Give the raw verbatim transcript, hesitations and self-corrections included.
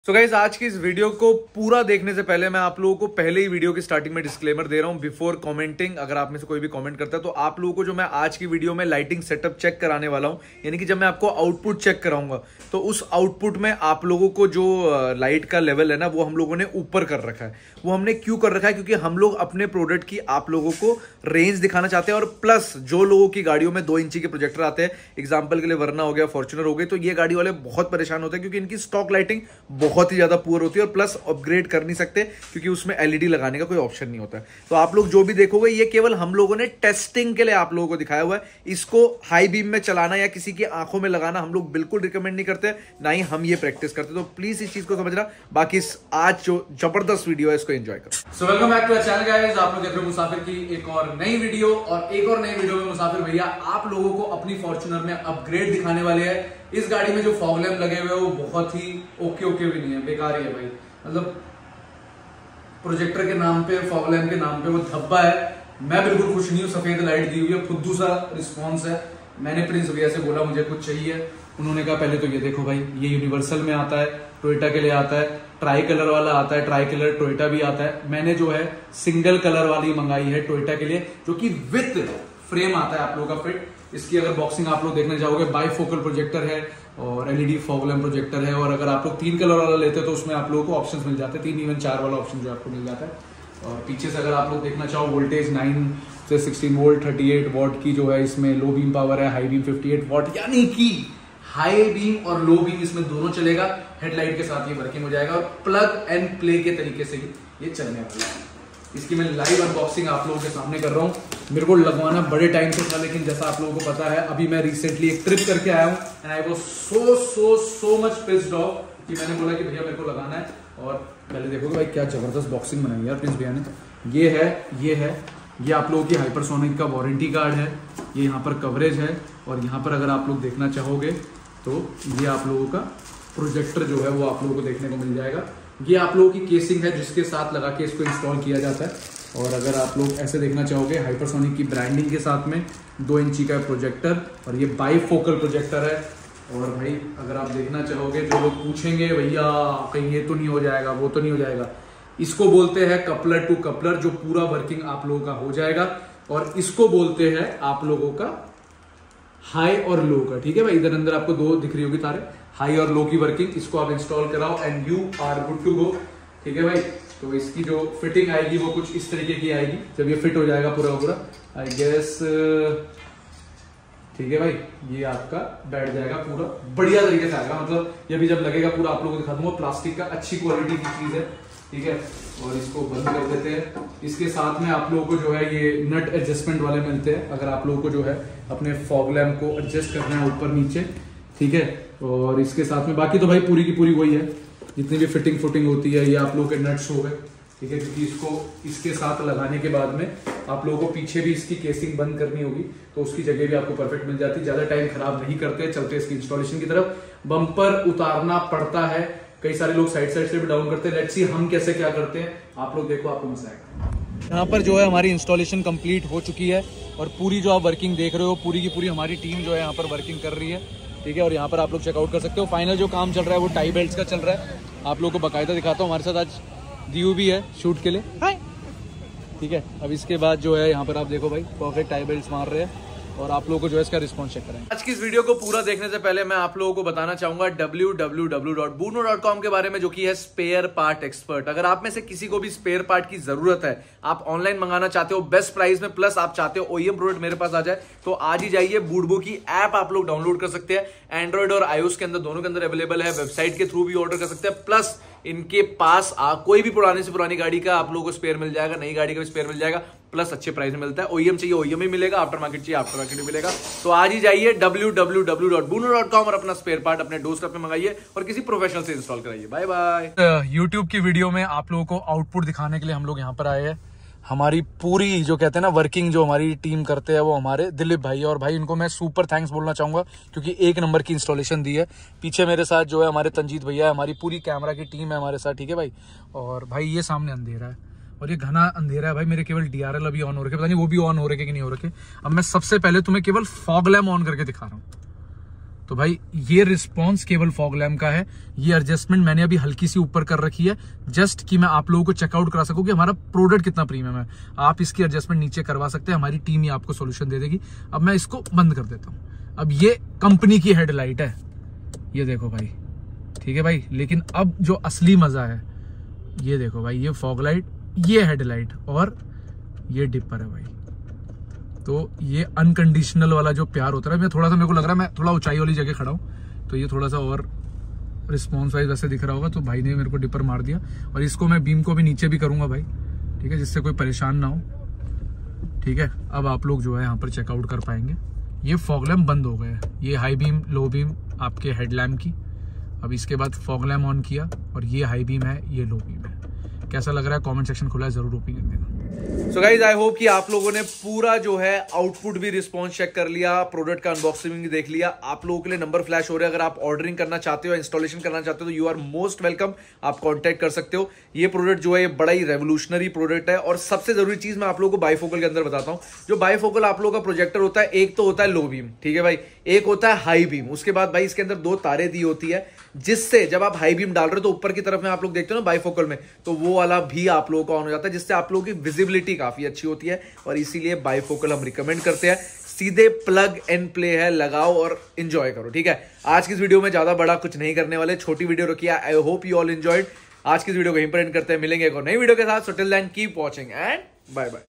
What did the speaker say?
सो so guys आज की इस वीडियो को पूरा देखने से पहले मैं आप लोगों को पहले ही वीडियो की स्टार्टिंग में डिस्क्लेमर दे रहा हूं बिफोर कमेंटिंग। अगर आप में से कोई भी कमेंट करता है तो आप लोगों को जो मैं आज की वीडियो में लाइटिंग सेटअप चेक कराने वाला हूं, यानी कि जब मैं आपको आउटपुट चेक कराऊंगा तो उस आउटपुट में आप लोगों को जो लाइट का लेवल है ना वो हम लोगों ने ऊपर कर रखा है। वो हमने क्यों कर रखा है? क्योंकि हम लोग अपने प्रोडक्ट की आप लोगों को रेंज दिखाना चाहते हैं, और प्लस जो लोगों की गाड़ियों में दो इंची के प्रोजेक्टर आते हैं, एग्जाम्पल के लिए वरना हो गया, फॉर्च्यूनर हो गई, तो ये गाड़ी वाले बहुत परेशान होते हैं क्योंकि इनकी स्टॉक लाइटिंग बहुत ही ज्यादा पुअर होती है और प्लस अपग्रेड कर नहीं सकते क्योंकि उसमें एलईडी लगाने का कोई ऑप्शन नहीं होता है। तो आप लोग जो भी देखोगे ये केवल हम लोगों ने टेस्टिंग के लिए आप लोगों को दिखाया हुआ है। इसको हाई बीम में चलाना या किसी की आंखों में लगाना हम लोग बिल्कुल रिकमेंड नहीं करते, ना ही हम ये प्रैक्टिस करते। तो प्लीज इस चीज को समझना। बाकी आज जो जबरदस्त वीडियो है इसको एंजॉय करो। So welcome back to our channel guys. आप लोग देख रहे हो मुसाफिर की एक और नई वीडियो, और एक और नई वीडियो में मुसाफिर भैया आप लोगों को अपनी फॉर्च्यूनर में अपग्रेड दिखाने वाले हैं। इस गाड़ी में जो फॉग लैंप लगे हुए हैं वो बहुत ही ओके ओके भी नहीं है, बेकार ही है भाई। मतलब प्रोजेक्टर के नाम पे, फॉग लैंप के नाम पे वो धब्बा है। मैं बिल्कुल खुश नहीं हूँ। सफेद लाइट दी हुई है, खुद सा रिस्पॉन्स है। मैंने प्रिंस भैया से बोला मुझे कुछ चाहिए, उन्होंने कहा पहले तो ये देखो भाई, ये यूनिवर्सल में आता है, टोयोटा के लिए आता है, ट्राई कलर वाला आता है, ट्राई कलर टोयोटा भी आता है। मैंने जो है सिंगल कलर वाली मंगाई है टोयोटा के लिए, जो कि विथ फ्रेम आता है आप लोगों का फिट। इसकी अगर बॉक्सिंग आप लोग देखना चाहोगे, बाई फोकल प्रोजेक्टर है और एलईडी फॉग लैंप प्रोजेक्टर है। और अगर आप लोग तीन कलर वाला लेते हैं तो उसमें आप लोगों को ऑप्शंस मिल जाते हैं, तीन इवन चार वाला ऑप्शन जो आपको मिल जाता है। और पीछे से अगर आप लोग देखना चाहो, वोल्टेज नाइन से sixteen volt thirty eight watt की जो है इसमें लो बीम पावर है, high beam fifty eight watt, यानी कि हाई बीम और लो बीम इसमें दोनों चलेगा। हेडलाइट के साथ ये वर्किंग हो जाएगा और प्लग एंड प्ले के तरीके से ही ये चलने वाला है। इसकी मैं लाइव अनबॉक्सिंग आप लोगों के सामने कर रहा हूँ। मेरे को लगवाना बड़े टाइम से था, लेकिन जैसा आप लोगों को पता है अभी मैं रिसेंटली एक ट्रिप करके आया हूँ and I was so so so much pissed off कि मैंने बोला कि भैया मेरे को लगाना है। और पहले देखोगे भाई क्या जबरदस्त बॉक्सिंग बनाई यार प्रिंस भैया ने। ये है ये है ये आप लोगों की हाइपरसोनिक का वारंटी कार्ड है, ये यहाँ पर कवरेज है, और यहाँ पर अगर आप लोग देखना चाहोगे तो ये आप लोगों का प्रोजेक्टर जो है वो आप लोगों को देखने को मिल जाएगा। ये आप लोगों की केसिंग है जिसके साथ लगा के इसको इंस्टॉल किया जाता है। और अगर आप लोग ऐसे देखना चाहोगे, हाइपरसोनिक की ब्रांडिंग के साथ में दो इंची का प्रोजेक्टर, और ये बाई फोकल प्रोजेक्टर है। और भाई अगर आप देखना चाहोगे, जो लोग पूछेंगे भैया कहीं ये तो नहीं हो जाएगा, वो तो नहीं हो जाएगा, इसको बोलते हैं कपलर टू कपलर, जो पूरा वर्किंग आप लोगों का हो जाएगा। और इसको बोलते हैं आप लोगों का हाई और लो का। ठीक है भाई, इधर अंदर आपको दो दिख रही होगी तारे, हाई और लो की वर्किंग। इसको आप इंस्टॉल कराओ and you are good to go. ठीक है भाई, तो इसकी जो फिटिंग आएगी वो कुछ इस तरीके की आएगी जब ये फिट हो जाएगा पूरा पूरा, आई गेस। ठीक है भाई, ये आपका बैठ जाएगा पूरा बढ़िया तरीके से आएगा। मतलब ये भी जब लगेगा पूरा आप लोगों को दिखा दूंगा। प्लास्टिक का अच्छी क्वालिटी की चीज है। ठीक है, और इसको बंद कर देते हैं। इसके साथ में आप लोगों को जो है ये नट एडजस्टमेंट वाले मिलते हैं, अगर आप लोगों को जो है अपने फॉग लैम्प को एडजस्ट करना है ऊपर नीचे। ठीक है, और इसके साथ में बाकी तो भाई पूरी की पूरी वही है, जितनी भी फिटिंग फुटिंग होती है ये आप लोगों के नट्स हो गए। ठीक है, क्योंकि इसको इसके साथ लगाने के बाद में आप लोगों को पीछे भी इसकी केसिंग बंद करनी होगी तो उसकी जगह भी आपको परफेक्ट मिल जाती है। ज्यादा टाइम खराब नहीं करते, चलते इसकी इंस्टॉलेशन की तरफ। बम्पर उतारना पड़ता है, कई सारे लोग साइड साइड से भी डाउन करते हैं। लेट्स सी हम कैसे क्या करते हैं, आप लोग देखो, आपको मजा आएगा। यहाँ पर जो है हमारी इंस्टॉलेशन कंप्लीट हो चुकी है और पूरी जो आप वर्किंग देख रहे हो, पूरी की पूरी हमारी टीम जो है यहाँ पर वर्किंग कर रही है। ठीक है, और यहाँ पर आप लोग चेकआउट कर सकते हो। फाइनल जो काम चल रहा है वो टाई बेल्ट का चल रहा है, आप लोग को बकायदा दिखाता हूँ। हमारे साथ आज दीयू भी है शूट के लिए। हाय, ठीक है। अब इसके बाद जो है यहाँ पर आप देखो भाई परफेक्ट टाई बेल्ट मार रहे हैं, और आप लोगों को जो है इसका रिस्पॉन्स चेक करेंगे। आज की इस वीडियो को पूरा देखने से पहले मैं आप लोगों को बताना चाहूंगा W W W dot Boono dot com के बारे में, जो कि है स्पेयर पार्ट एक्सपर्ट। अगर आप में से किसी को भी स्पेयर पार्ट की जरूरत है, आप ऑनलाइन मंगाना चाहते हो बेस्ट प्राइस में, प्लस आप चाहते हो ओईएम प्रोडक्ट मेरे पास आ जाए, तो आज ही जाइए। बूडबो की ऐप आप लोग डाउनलोड कर सकते हैं, एंड्रॉइड और आईओएस के अंदर दोनों के अंदर अवेलेबल है। वेबसाइट के थ्रू भी ऑर्डर कर सकते हैं। प्लस इनके पास आ, कोई भी पुरानी से पुरानी गाड़ी का आप लोगों को स्पेयर मिल जाएगा, नई गाड़ी का भी स्पेयर मिल जाएगा, प्लस अच्छे प्राइस में मिलता है। ओईएम चाहिए ओईएम ही मिलेगा, आफ्टर मार्केट चाहिए आफ्टर मार्केट भी मिलेगा। तो आज ही जाइए W W W dot Boono dot com और अपना स्पेयर पार्ट अपने डोरस्टेप में मंगाइए और किसी प्रोफेशनल से इंस्टॉल कराइए। Bye bye. यूट्यूब की वीडियो में आप लोगों को आउटपुट दिखाने के लिए हम लोग यहाँ पर आए हैं। हमारी पूरी जो कहते हैं ना वर्किंग जो हमारी टीम करते हैं वो हमारे दिलीप भाई, और भाई इनको मैं सुपर थैंक्स बोलना चाहूंगा क्योंकि एक नंबर की इंस्टॉलेशन दी है। पीछे मेरे साथ जो है हमारे तंजीत भैया है, हमारी पूरी कैमरा की टीम है हमारे साथ। ठीक है भाई, और भाई ये सामने अंधेरा है और ये घना अंधेरा है भाई। मेरे केवल डीआरएल अभी ऑन हो रखे, पता नहीं वो भी ऑन हो रखे कि नहीं हो रखे। अब मैं सबसे पहले तुम्हें केवल फॉग लैम्प ऑन करके दिखा रहा हूँ। तो भाई ये रिस्पॉन्स केवल फॉग लैम्प का है। ये एडजस्टमेंट मैंने अभी हल्की सी ऊपर कर रखी है, जस्ट कि मैं आप लोगों को चेकआउट करा सकूं कि हमारा प्रोडक्ट कितना प्रीमियम है। आप इसकी एडजस्टमेंट नीचे करवा सकते हैं, हमारी टीम ही आपको सोल्यूशन दे देगी। अब मैं इसको बंद कर देता हूं। अब ये कंपनी की हेडलाइट है, ये देखो भाई, ठीक है भाई। लेकिन अब जो असली मजा है, ये देखो भाई, ये फॉग लाइट, ये हेडलाइट और ये डिपर है भाई। तो ये अनकंडीशनल वाला जो प्यार होता है, मैं थोड़ा सा, मेरे को लग रहा है मैं थोड़ा ऊंचाई वाली जगह खड़ा हूं, तो ये थोड़ा सा और रिस्पॉन्स वाइज वैसे दिख रहा होगा। तो भाई ने मेरे को डिपर मार दिया, और इसको मैं बीम को भी नीचे भी करूंगा भाई, ठीक है, जिससे कोई परेशान ना हो, ठीक है। अब आप लोग जो है यहाँ पर चेकआउट कर पाएंगे। ये फॉग लैम्प बंद हो गया है, ये हाई बीम लो बीम आपके हेडलैम्प की। अब इसके बाद फॉग लैम्प ऑन किया, और ये हाई बीम है, ये लो बीम है। कैसा लग रहा है कमेंट सेक्शन खुला है, जरूर ओपिनियन देना। सो गाइज, आई होप कि आप लोगों ने पूरा जो है आउटपुट भी रिस्पॉन्स चेक कर लिया, प्रोडक्ट का अनबॉक्सिंग भी देख लिया। आप लोगों के लिए नंबर फ्लैश हो रहे हैं, अगर आप ऑर्डरिंग करना चाहते हो, इंस्टॉलेशन करना चाहते हो, तो यू आर मोस्ट वेलकम, आप कॉन्टैक्ट कर सकते हो। ये प्रोडक्ट जो है ये बड़ा ही रेवोल्यूशनरी प्रोडक्ट है। और सबसे जरूरी चीज मैं आप लोगों को बाईफोकल के अंदर बताता हूं। जो बाईफोकल आप लोगों का प्रोजेक्टर होता है, एक तो होता है लो बीम, ठीक है भाई, एक होता है हाई बीम। उसके बाद भाई इसके अंदर दो तारे दी होती है, जिससे जब आप हाई बीम डाल रहे हो तो ऊपर की तरफ में आप लोग देखते हो ना बाईफोकल में, तो वो वाला भी आप लोगों को ऑन हो जाता है, जिससे आप लोगों की विजिबिलिटी काफी अच्छी होती है। और इसीलिए बाईफोकल हम रिकमेंड करते हैं। सीधे प्लग एंड प्ले है, लगाओ और एंजॉय करो, ठीक है। आज की इस वीडियो में ज्यादा बड़ा कुछ नहीं करने वाले, छोटी वीडियो रखी है। I hope you all enjoyed. आज की इस वीडियो को यहीं पर एंड करते हैं, मिलेंगे एक और नई वीडियो के साथ। So till then keep watching and bye bye.